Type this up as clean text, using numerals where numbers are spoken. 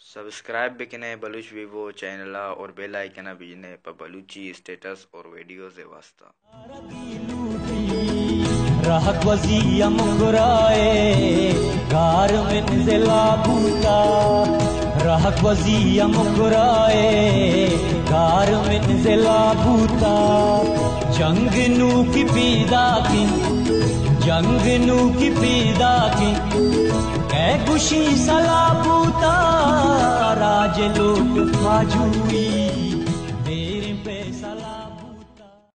subscribe बिकने बलूच विवो channel और बेल आइकन बिजने पर बलूची स्टेटस और वीडियोस वास्ता राहत वजिया मुगराए गार में जिला बूता राहत वजिया मुगराए गार में जिला बूता जंग नू की पीदा की जंग नू की पीदा की कै गुशी सला बूता राज लोट फाजुई